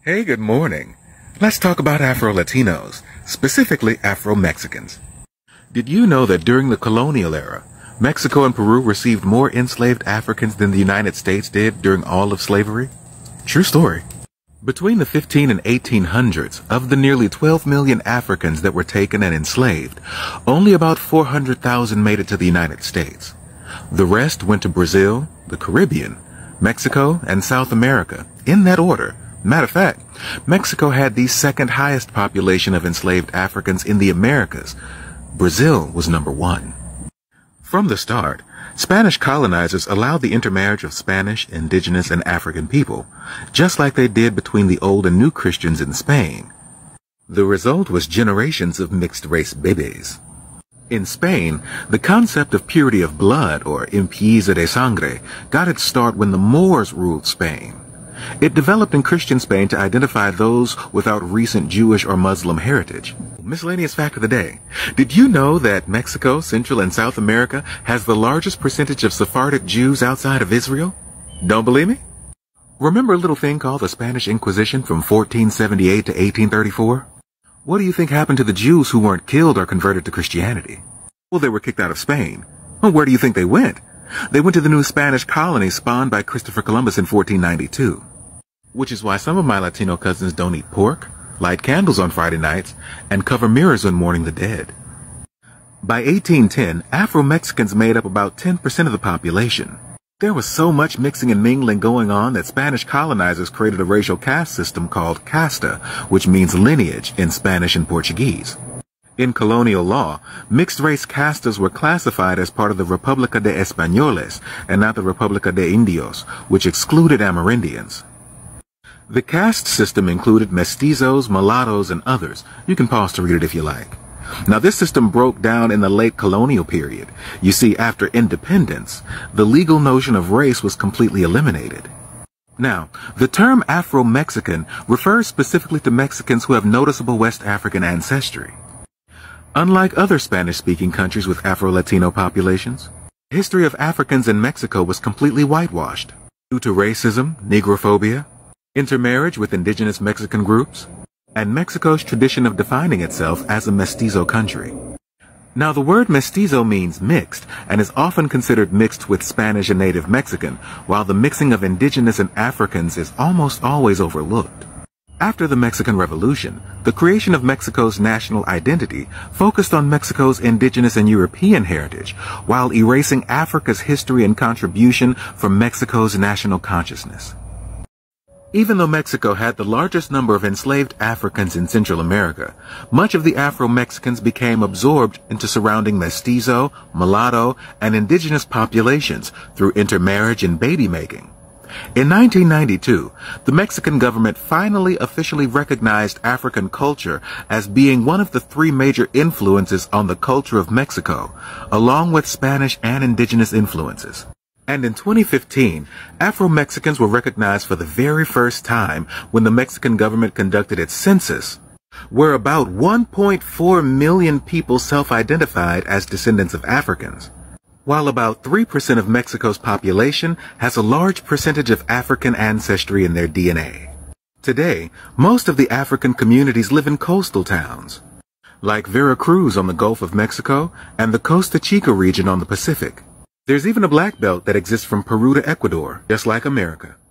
Hey, good morning. Let's talk about Afro-Latinos, specifically Afro-Mexicans. Did you know that during the colonial era, Mexico and Peru received more enslaved Africans than the United States did during all of slavery? True story. Between the 15 and 1800s, of the nearly 12 million Africans that were taken and enslaved, only about 400,000 made it to the United States. The rest went to Brazil, the Caribbean, Mexico, and South America, in that order. Matter of fact, Mexico had the second highest population of enslaved Africans in the Americas. Brazil was number one. From the start, Spanish colonizers allowed the intermarriage of Spanish, indigenous, and African people, just like they did between the Old and New Christians in Spain. The result was generations of mixed-race babies. In Spain, the concept of purity of blood, or limpieza de sangre, got its start when the Moors ruled Spain. It developed in Christian Spain to identify those without recent Jewish or Muslim heritage. Miscellaneous fact of the day. Did you know that Mexico, Central and South America has the largest percentage of Sephardic Jews outside of Israel? Don't believe me? Remember a little thing called the Spanish Inquisition from 1478 to 1834? What do you think happened to the Jews who weren't killed or converted to Christianity? Well, they were kicked out of Spain. Well, where do you think they went? They went to the new Spanish colony spawned by Christopher Columbus in 1492. Which is why some of my Latino cousins don't eat pork, light candles on Friday nights, and cover mirrors when mourning the dead. By 1810, Afro-Mexicans made up about 10% of the population. There was so much mixing and mingling going on that Spanish colonizers created a racial caste system called casta, which means lineage in Spanish and Portuguese. In colonial law, mixed-race castas were classified as part of the República de Españoles and not the República de Indios, which excluded Amerindians. The caste system included mestizos, mulattoes, and others. You can pause to read it if you like. Now, this system broke down in the late colonial period. You see, after independence, the legal notion of race was completely eliminated. Now, the term Afro-Mexican refers specifically to Mexicans who have noticeable West African ancestry. Unlike other Spanish-speaking countries with Afro-Latino populations, the history of Africans in Mexico was completely whitewashed due to racism, negrophobia, intermarriage with indigenous Mexican groups, and Mexico's tradition of defining itself as a mestizo country. Now, the word mestizo means mixed and is often considered mixed with Spanish and native Mexican, while the mixing of indigenous and Africans is almost always overlooked. After the Mexican Revolution, the creation of Mexico's national identity focused on Mexico's indigenous and European heritage, while erasing Africa's history and contribution from Mexico's national consciousness. Even though Mexico had the largest number of enslaved Africans in Central America, much of the Afro-Mexicans became absorbed into surrounding mestizo, mulatto, and indigenous populations through intermarriage and baby-making. In 1992, the Mexican government finally officially recognized African culture as being one of the three major influences on the culture of Mexico, along with Spanish and indigenous influences. And in 2015, Afro-Mexicans were recognized for the very first time when the Mexican government conducted its census, where about 1.4 million people self-identified as descendants of Africans, while about 3% of Mexico's population has a large percentage of African ancestry in their DNA. Today, most of the African communities live in coastal towns, like Veracruz on the Gulf of Mexico and the Costa Chica region on the Pacific. There's even a black belt that exists from Peru to Ecuador, just like America.